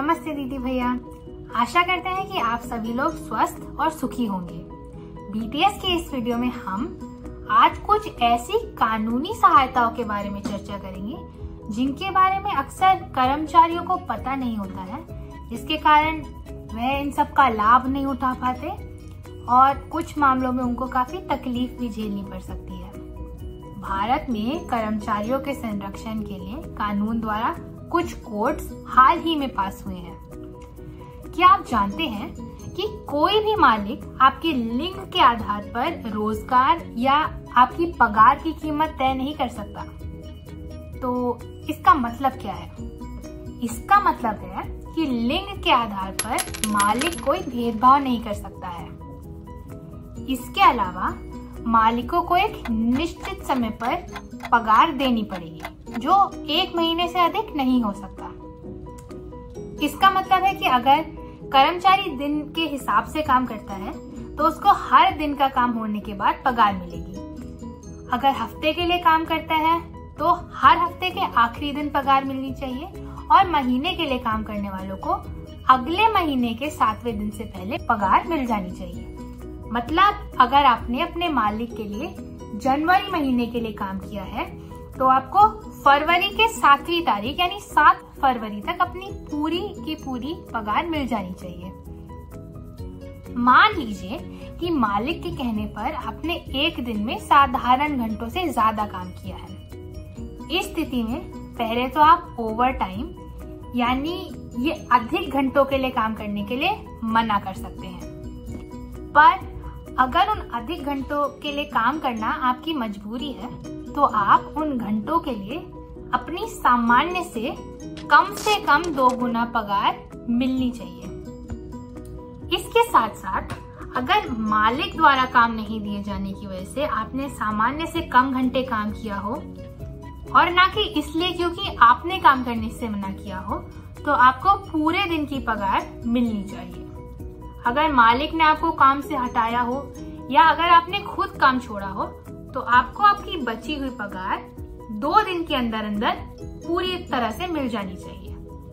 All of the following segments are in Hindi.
नमस्ते दीदी भैया। आशा करते हैं कि आप सभी लोग स्वस्थ और सुखी होंगे। बीटीएस के इस वीडियो में हम आज कुछ ऐसी कानूनी सहायताओं के बारे में चर्चा करेंगे जिनके बारे में अक्सर कर्मचारियों को पता नहीं होता है, जिसके कारण वह इन सब का लाभ नहीं उठा पाते और कुछ मामलों में उनको काफी तकलीफ भी झेलनी पड़ सकती है। भारत में कर्मचारियों के संरक्षण के लिए कानून द्वारा कुछ कोड्स हाल ही में पास हुए हैं। क्या आप जानते हैं कि कोई भी मालिक आपके लिंग के आधार पर रोजगार या आपकी पगार की कीमत तय नहीं कर सकता? तो इसका मतलब क्या है? इसका मतलब है कि लिंग के आधार पर मालिक कोई भेदभाव नहीं कर सकता है। इसके अलावा मालिकों को एक निश्चित समय पर पगार देनी पड़ेगी जो 1 महीने से अधिक नहीं हो सकता। इसका मतलब है कि अगर कर्मचारी दिन के हिसाब से काम करता है तो उसको हर दिन का काम होने के बाद पगार मिलेगी। अगर हफ्ते के लिए काम करता है तो हर हफ्ते के आखिरी दिन पगार मिलनी चाहिए और महीने के लिए काम करने वालों को अगले महीने के 7वें दिन से पहले पगार मिल जानी चाहिए। मतलब अगर आपने अपने मालिक के लिए जनवरी महीने के लिए काम किया है तो आपको फरवरी के 7वीं तारीख यानी 7 फरवरी तक अपनी पूरी की पूरी पगार मिल जानी चाहिए। मान लीजिए कि मालिक के कहने पर आपने एक दिन में साधारण घंटों से ज्यादा काम किया है। इस स्थिति में पहले तो आप ओवर टाइम यानी ये अधिक घंटों के लिए काम करने के लिए मना कर सकते हैं, पर अगर उन अधिक घंटों के लिए काम करना आपकी मजबूरी है तो आप उन घंटों के लिए अपनी सामान्य से कम 2 गुना पगार मिलनी चाहिए। इसके साथ साथ अगर मालिक द्वारा काम नहीं दिए जाने की वजह से आपने सामान्य से कम घंटे काम किया हो और ना कि इसलिए क्योंकि आपने काम करने से मना किया हो, तो आपको पूरे दिन की पगार मिलनी चाहिए। अगर मालिक ने आपको काम से हटाया हो या अगर आपने खुद काम छोड़ा हो तो आपको आपकी बची हुई पगार 2 दिन के अंदर अंदर पूरी तरह से मिल जानी चाहिए।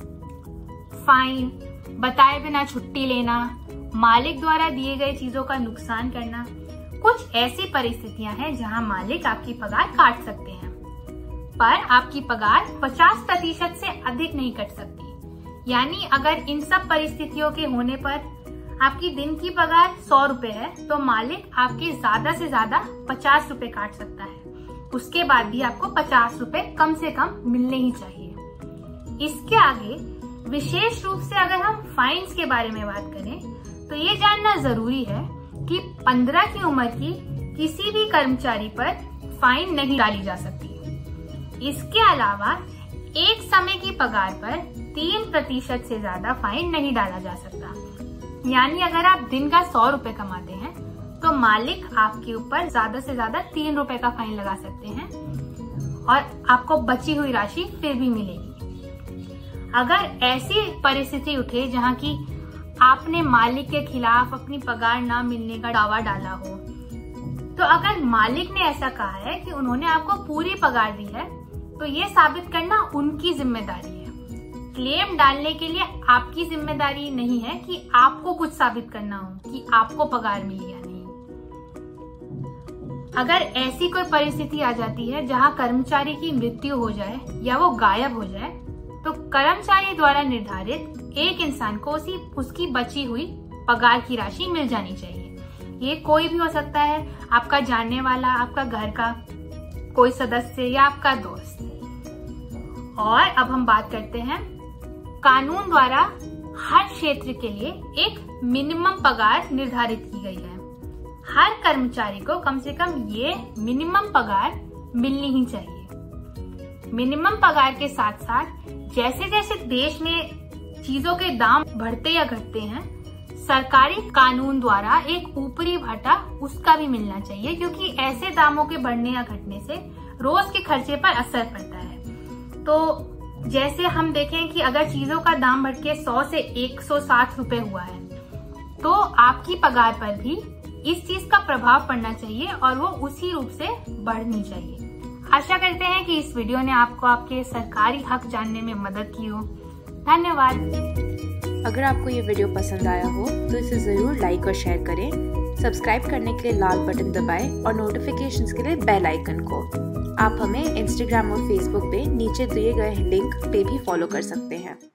फाइन, बताए बिना छुट्टी लेना, मालिक द्वारा दिए गए चीजों का नुकसान करना, कुछ ऐसी परिस्थितियां हैं जहां मालिक आपकी पगार काट सकते हैं, पर आपकी पगार 50% से अधिक नहीं कट सकती। यानी अगर इन सब परिस्थितियों के होने पर आपकी दिन की पगार 100 रुपए है तो मालिक आपके ज्यादा से ज्यादा 50 रुपए काट सकता है। उसके बाद भी आपको 50 रुपए कम से कम मिलने ही चाहिए। इसके आगे विशेष रूप से अगर हम फाइन्स के बारे में बात करें तो ये जानना जरूरी है कि 15 की उम्र की किसी भी कर्मचारी पर फाइन नहीं डाली जा सकती। इसके अलावा एक समय की पगार पर 3% से ज्यादा फाइन नहीं डाला जा सकता। यानी अगर आप दिन का 100 रुपए कमाते हैं तो मालिक आपके ऊपर ज्यादा से ज्यादा 3 रुपए का फाइन लगा सकते हैं और आपको बची हुई राशि फिर भी मिलेगी। अगर ऐसी परिस्थिति उठे जहां की आपने मालिक के खिलाफ अपनी पगार ना मिलने का दावा डाला हो, तो अगर मालिक ने ऐसा कहा है कि उन्होंने आपको पूरी पगार दी है तो ये साबित करना उनकी जिम्मेदारी है। क्लेम डालने के लिए आपकी जिम्मेदारी नहीं है कि आपको कुछ साबित करना हो कि आपको पगार मिली या नहीं। अगर ऐसी कोई परिस्थिति आ जाती है जहां कर्मचारी की मृत्यु हो जाए या वो गायब हो जाए तो कर्मचारी द्वारा निर्धारित एक इंसान को उसकी बची हुई पगार की राशि मिल जानी चाहिए। ये कोई भी हो सकता है, आपका जानने वाला, आपका घर का कोई सदस्य या आपका दोस्त। और अब हम बात करते हैं कानून द्वारा हर क्षेत्र के लिए एक मिनिमम पगार निर्धारित की गई है। हर कर्मचारी को कम से कम ये मिनिमम पगार मिलनी ही चाहिए। मिनिमम पगार के साथ साथ जैसे जैसे देश में चीजों के दाम बढ़ते या घटते हैं, सरकारी कानून द्वारा एक ऊपरी भत्ता उसका भी मिलना चाहिए, क्योंकि ऐसे दामों के बढ़ने या घटने से रोज के खर्चे पर असर पड़ता है। तो जैसे हम देखें कि अगर चीजों का दाम बढ़ के 100 से 160 रुपए हुआ है तो आपकी पगार पर भी इस चीज का प्रभाव पड़ना चाहिए और वो उसी रूप से बढ़नी चाहिए। आशा करते हैं कि इस वीडियो ने आपको आपके सरकारी हक जानने में मदद की हो। धन्यवाद। अगर आपको ये वीडियो पसंद आया हो तो इसे ज़रूर लाइक और शेयर करें। सब्सक्राइब करने के लिए लाल बटन दबाएं और नोटिफिकेशंस के लिए बेल आइकन को। आप हमें इंस्टाग्राम और फेसबुक पे नीचे दिए गए लिंक पे भी फॉलो कर सकते हैं।